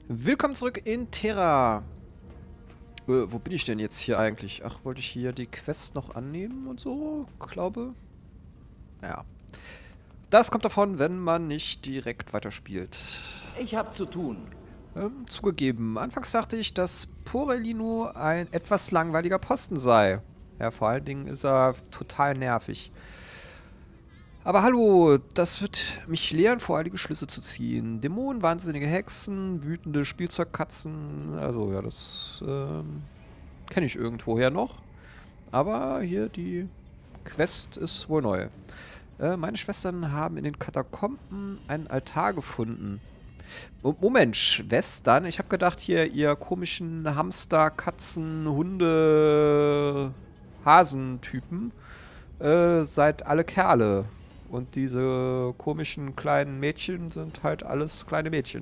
Willkommen zurück in Terra. Wo bin ich denn jetzt hier eigentlich? Ach, wollte ich hier die Quest noch annehmen und so? Glaube. Ja. Das kommt davon, wenn man nicht direkt weiterspielt. Ich hab zu tun. Zugegeben, anfangs dachte ich, dass Porelino ein etwas langweiliger Posten sei. Ja, vor allen Dingen ist er total nervig. Aber hallo, das wird mich lehren, voreilige Schlüsse zu ziehen. Dämonen, wahnsinnige Hexen, wütende Spielzeugkatzen. Also ja, das kenne ich irgendwoher noch. Aber hier die Quest ist wohl neu. Meine Schwestern haben in den Katakomben einen Altar gefunden. Moment, Schwestern? Ich habe gedacht, hier ihr komischen Hamster, Katzen, Hunde, Hasentypen seid alle Kerle. Und diese komischen kleinen Mädchen sind halt alles kleine Mädchen.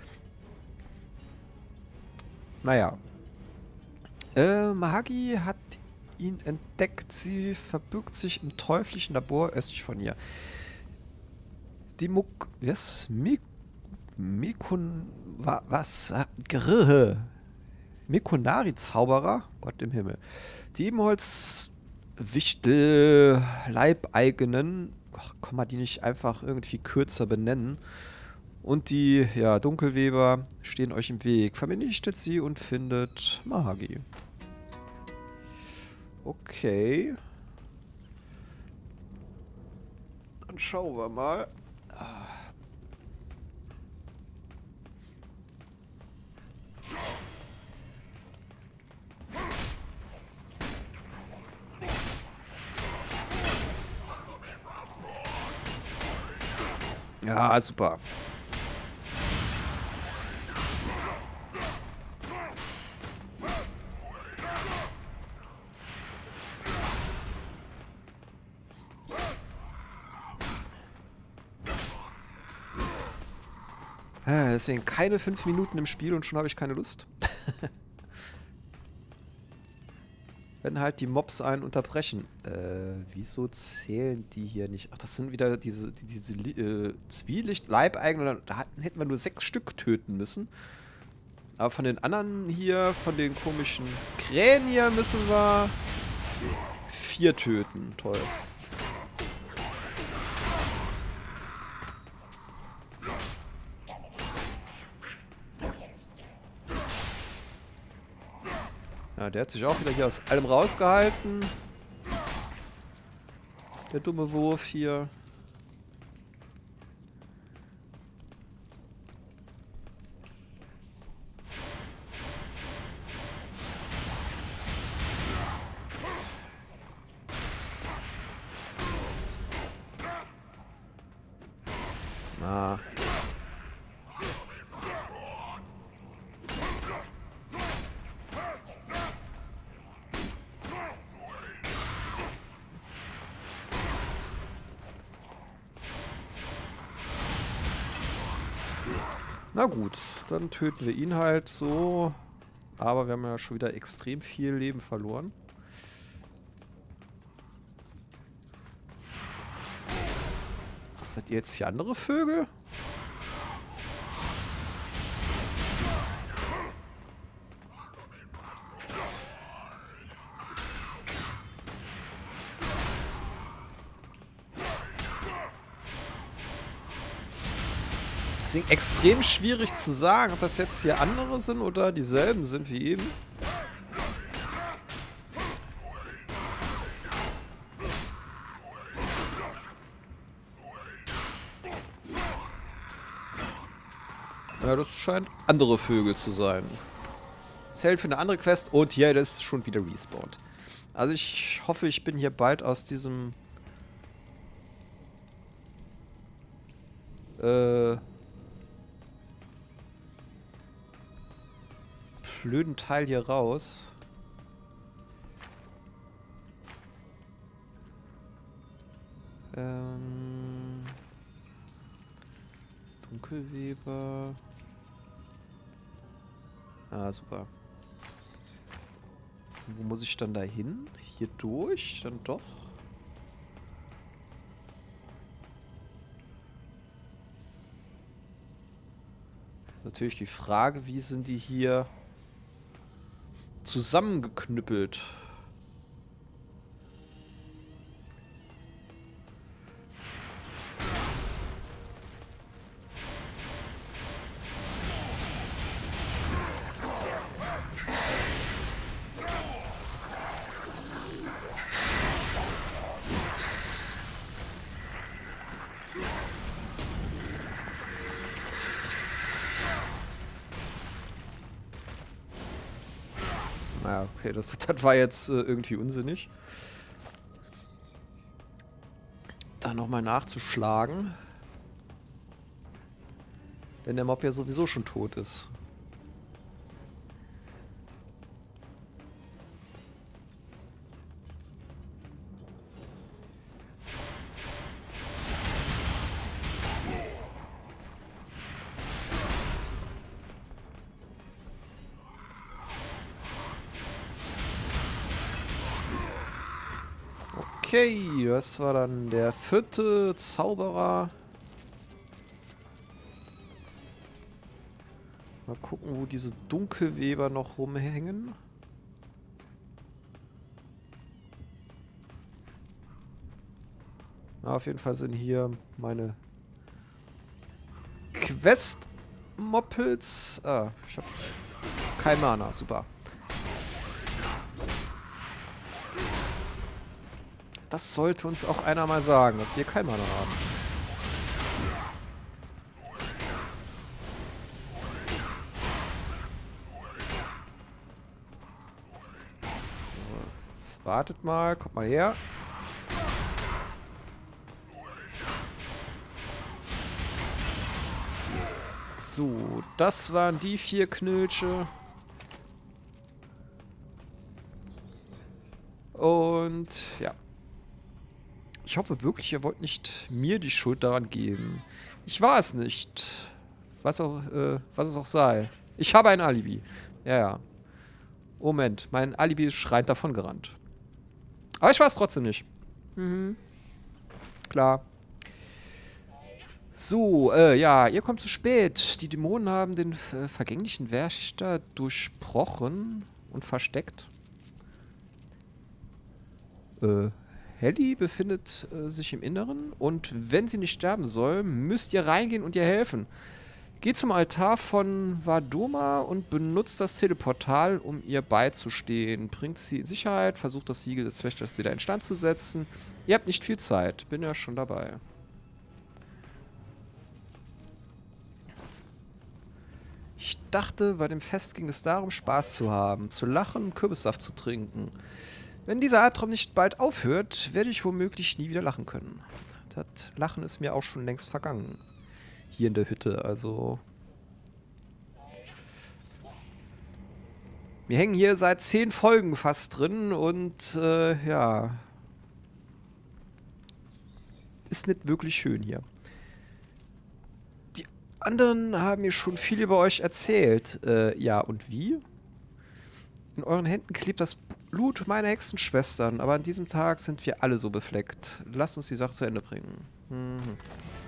Naja. Mahagi hat ihn entdeckt. Sie verbirgt sich im teuflischen Labor östlich von ihr. Die Was? Was? Mikonari-Zauberer? Gott im Himmel. Die Ebenholz-Wichtel, Leibeigenen. Ach, kann man die nicht einfach irgendwie kürzer benennen? Und die, ja, Dunkelweber stehen euch im Weg. Vernichtet sie und findet Mahagi. Okay. Dann schauen wir mal. Ja, super. Deswegen keine 5 Minuten im Spiel und schon habe ich keine Lust. Wenn halt die Mobs einen unterbrechen. Wieso zählen die hier nicht? Ach, das sind wieder diese Zwielicht-Leibeigenen. Da hätten wir nur 6 Stück töten müssen. Aber von den anderen hier, von den komischen Krähen hier, müssen wir 4 töten. Toll. Ja, der hat sich auch wieder hier aus allem rausgehalten. Der dumme Wurf hier. Ah. Na gut, dann töten wir ihn halt so. Aber wir haben ja schon wieder extrem viel Leben verloren. Was seid ihr jetzt hier, andere Vögel? Deswegen extrem schwierig zu sagen, ob das jetzt hier andere sind oder dieselben sind wie eben. Ja, das scheint andere Vögel zu sein. Zählt für eine andere Quest und hier, das ist schon wieder respawned. Also ich hoffe, ich bin hier bald aus diesem blöden Teil hier raus. Dunkelweber. Ah, super. Wo muss ich dann da hin? Hier durch? Dann doch? Natürlich die Frage, wie sind die hier zusammengeknüppelt? Naja, okay, das war jetzt irgendwie unsinnig. Da nochmal nachzuschlagen. Wenn der Mob ja sowieso schon tot ist. Okay, das war dann der 4. Zauberer. Mal gucken, wo diese Dunkelweber noch rumhängen. Na, auf jeden Fall sind hier meine Quest-Moppels. Ah, ich habe kein Mana, super. Das sollte uns auch einer mal sagen, dass wir kein Mana haben. Jetzt wartet mal, kommt mal her. So, das waren die 4 Knötsche. Und ja. Ich hoffe wirklich, ihr wollt nicht mir die Schuld daran geben. Ich war es nicht. Was es auch sei. Ich habe ein Alibi. Ja, ja. Moment, mein Alibi ist schreiend davon gerannt. Aber ich war es trotzdem nicht. Mhm. Klar. So, ja, ihr kommt zu spät. Die Dämonen haben den vergänglichen Wächter durchbrochen und versteckt. Helly befindet sich im Inneren und wenn sie nicht sterben soll, müsst ihr reingehen und ihr helfen. Geht zum Altar von Vadoma und benutzt das Teleportal, um ihr beizustehen. Bringt sie in Sicherheit, versucht das Siegel des Wächters wieder instand zu setzen. Ihr habt nicht viel Zeit, bin ja schon dabei. Ich dachte, bei dem Fest ging es darum, Spaß zu haben, zu lachen und Kürbissaft zu trinken. Wenn dieser Albtraum nicht bald aufhört, werde ich womöglich nie wieder lachen können. Das Lachen ist mir auch schon längst vergangen. Hier in der Hütte, also... Wir hängen hier seit 10 Folgen fast drin und, ja... Ist nicht wirklich schön hier. Die anderen haben mir schon viel über euch erzählt. Ja, und wie? In euren Händen klebt das Blut meiner Hexenschwestern, aber an diesem Tag sind wir alle so befleckt. Lasst uns die Sache zu Ende bringen. Mhm.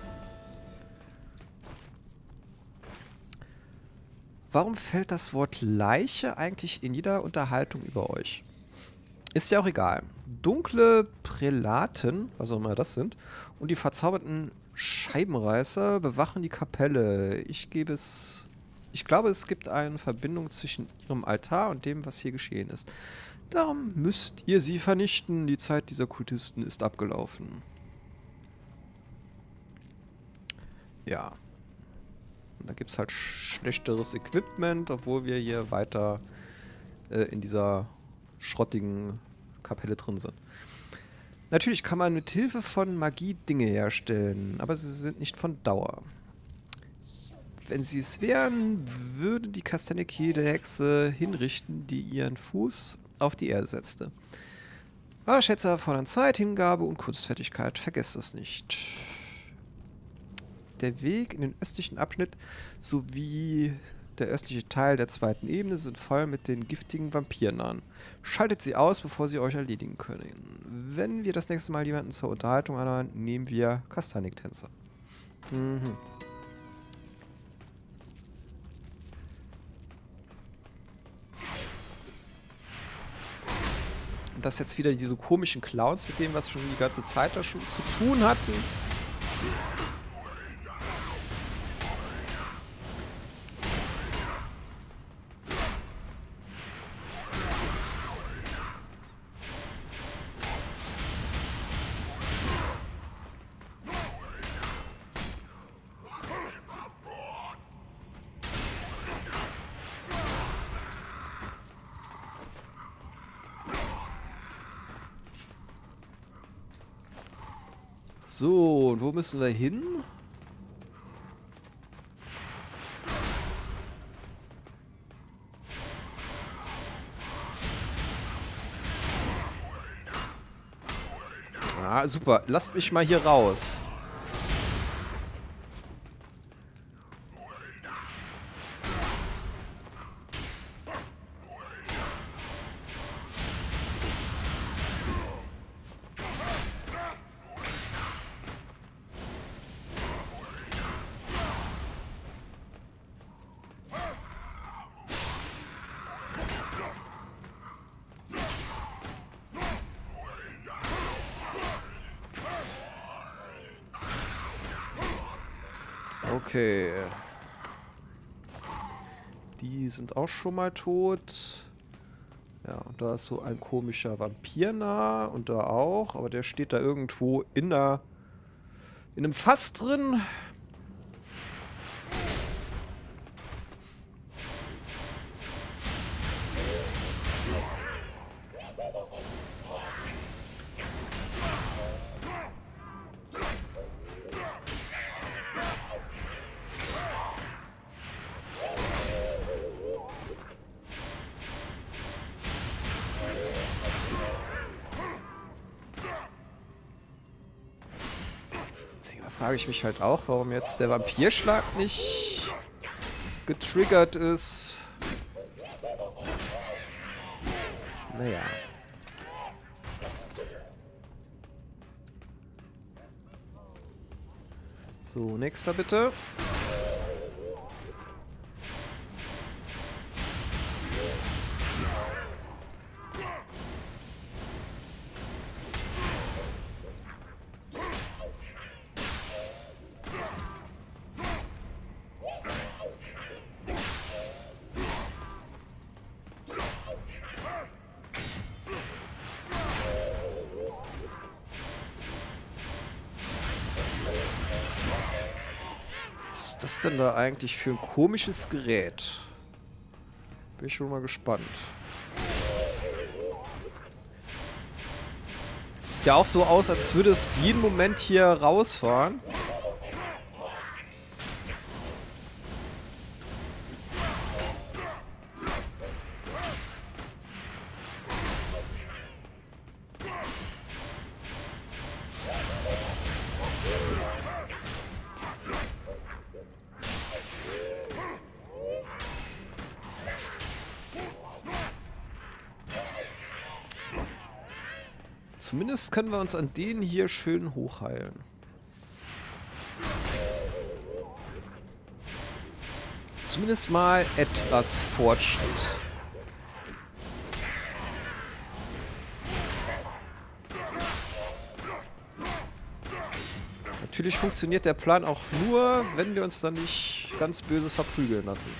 Warum fällt das Wort Leiche eigentlich in jeder Unterhaltung über euch? Ist ja auch egal. Dunkle Prälaten, was auch immer das sind, und die verzauberten Scheibenreißer bewachen die Kapelle. Ich glaube, es gibt eine Verbindung zwischen ihrem Altar und dem, was hier geschehen ist. Darum müsst ihr sie vernichten. Die Zeit dieser Kultisten ist abgelaufen. Ja. Und da gibt es halt schlechteres Equipment, obwohl wir hier weiter in dieser schrottigen Kapelle drin sind. Natürlich kann man mit Hilfe von Magie Dinge herstellen, aber sie sind nicht von Dauer. Wenn sie es wären, würde die Kastanek jede Hexe hinrichten, die ihren Fuß auf die Erde setzte. Aber Schätze erfordern Zeit, Hingabe und Kunstfertigkeit. Vergesst das nicht. Der Weg in den östlichen Abschnitt sowie der östliche Teil der 2. Ebene sind voll mit den giftigen Vampirnahen. Schaltet sie aus, bevor sie euch erledigen können. Wenn wir das nächste Mal jemanden zur Unterhaltung anhören, nehmen wir Kastanik-Tänzer. Mhm. dass jetzt wieder diese komischen Clowns mit dem, was schon die ganze Zeit da schon zu tun hatten. So, und wo müssen wir hin? Ah, super. Lasst mich mal hier raus. Okay. Die sind auch schon mal tot. Ja, und da ist so ein komischer Vampir nah. Und da auch. Aber der steht da irgendwo in einem Fass drin. Da frage ich mich halt auch, warum jetzt der Vampirschlag nicht getriggert ist. Naja. So, nächster bitte. Was ist das denn da eigentlich für ein komisches Gerät? Bin ich schon mal gespannt. Sieht ja auch so aus, als würde es jeden Moment hier rausfahren. Zumindest können wir uns an denen hier schön hochheilen. Zumindest mal etwas Fortschritt. Natürlich funktioniert der Plan auch nur, wenn wir uns dann nicht ganz böse verprügeln lassen.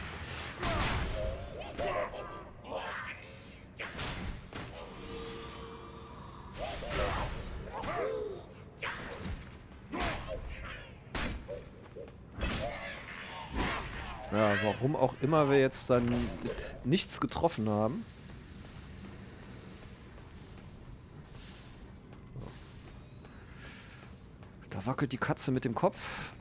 Ja, warum auch immer wir jetzt dann nichts getroffen haben. Da wackelt die Katze mit dem Kopf.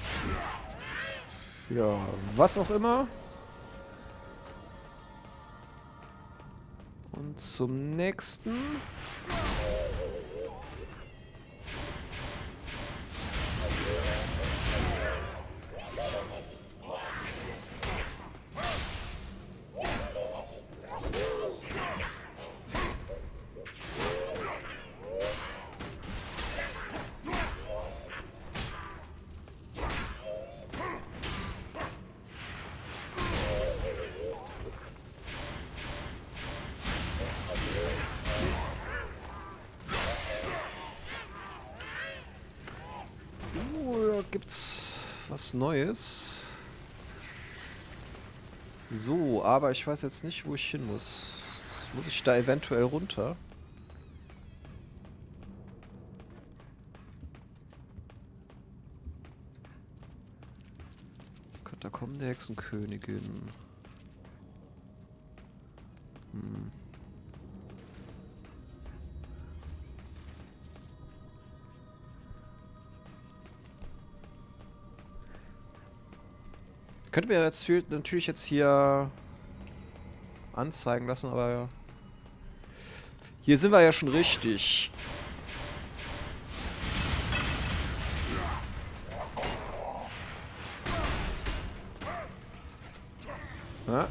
Ja, was auch immer. zum nächsten. Da gibt's was Neues. So, aber ich weiß jetzt nicht, wo ich hin muss. Muss ich da eventuell runter? Katakomben der Hexenkönigin. Hm. Könnte mir natürlich jetzt hier anzeigen lassen, aber hier sind wir ja schon richtig. Ja.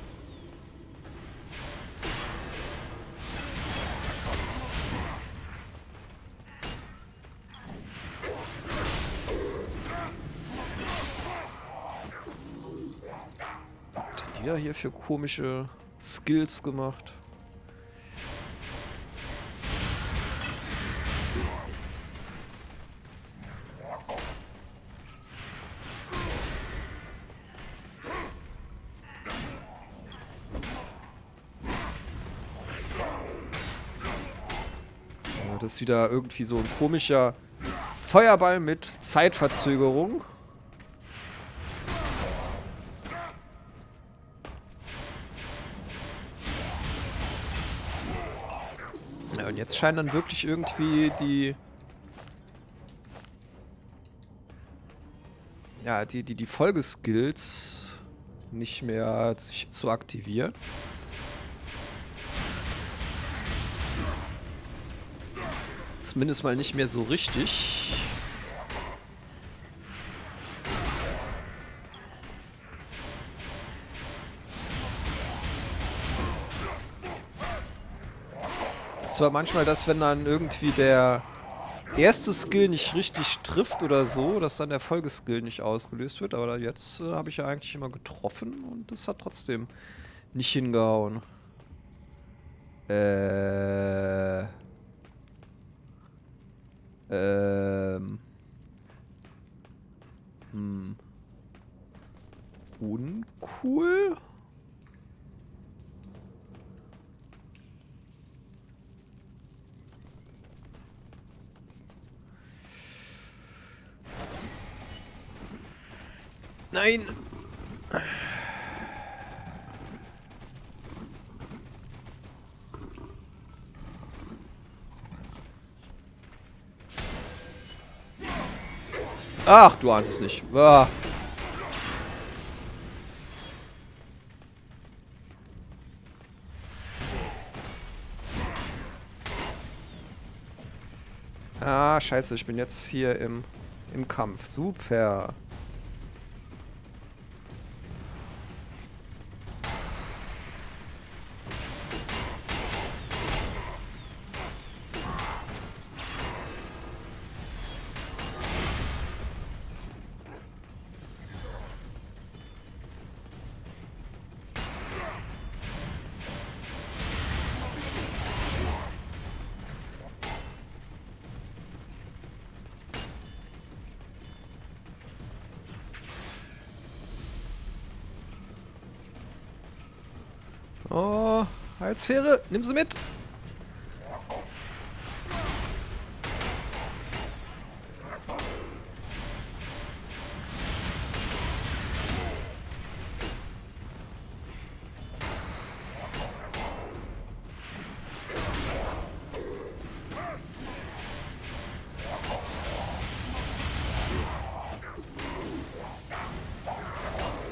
Was hat die da hier für komische Skills gemacht? Ja, das ist wieder irgendwie so ein komischer Feuerball mit Zeitverzögerung. Ja, und jetzt scheinen dann wirklich irgendwie die Folgeskills nicht mehr sich zu aktivieren. Zumindest mal nicht mehr so richtig. Es war manchmal das, wenn dann irgendwie der erste Skill nicht richtig trifft oder so, dass dann der Folgeskill nicht ausgelöst wird. Aber jetzt habe ich ja eigentlich immer getroffen und das hat trotzdem nicht hingehauen. Uncool? Nein! Ach, du ahnst es nicht. Ah. Ah, scheiße, ich bin jetzt hier im Kampf. Super. Oh, Heilsphäre, nimm sie mit.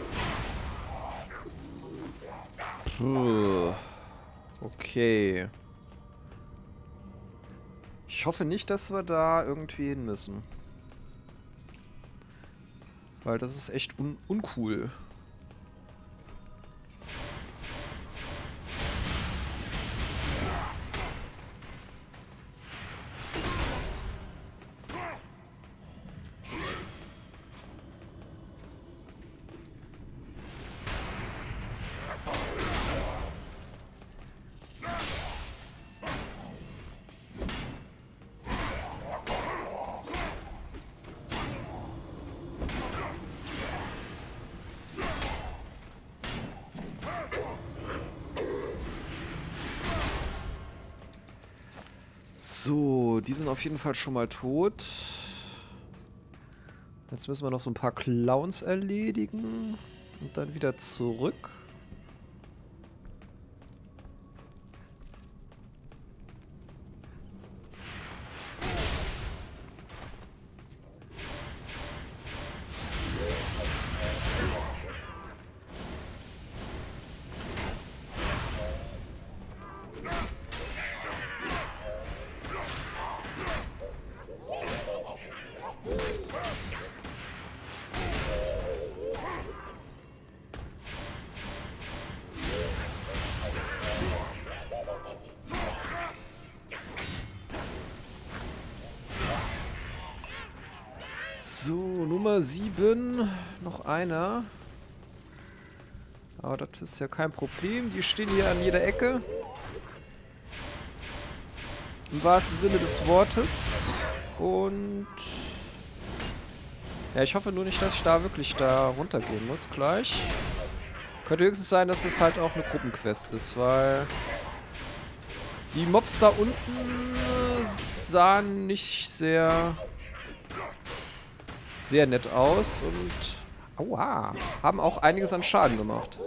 Puh. Okay. Ich hoffe nicht, dass wir da irgendwie hin müssen. Weil das ist echt uncool. So, die sind auf jeden Fall schon mal tot. Jetzt müssen wir noch so ein paar Clowns erledigen. Und dann wieder zurück. So, Nummer 7. Noch einer. Aber das ist ja kein Problem. Die stehen hier an jeder Ecke. Im wahrsten Sinne des Wortes. Und... ja, ich hoffe nur nicht, dass ich da wirklich da runtergehen muss gleich. Könnte höchstens sein, dass es halt auch eine Gruppenquest ist, weil... die Mobs da unten sahen nicht sehr nett aus und... aua! Haben auch einiges an Schaden gemacht.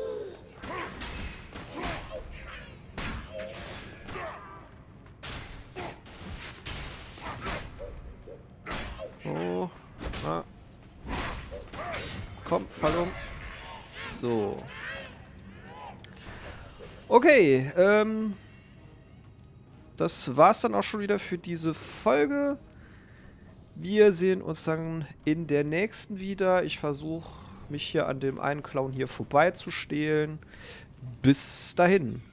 Oh. Ah. Komm, fall um. So. Okay, das war's dann auch schon wieder für diese Folge. Wir sehen uns dann in der nächsten wieder. Ich versuche, mich hier an dem einen Clown hier vorbeizustehlen. Bis dahin.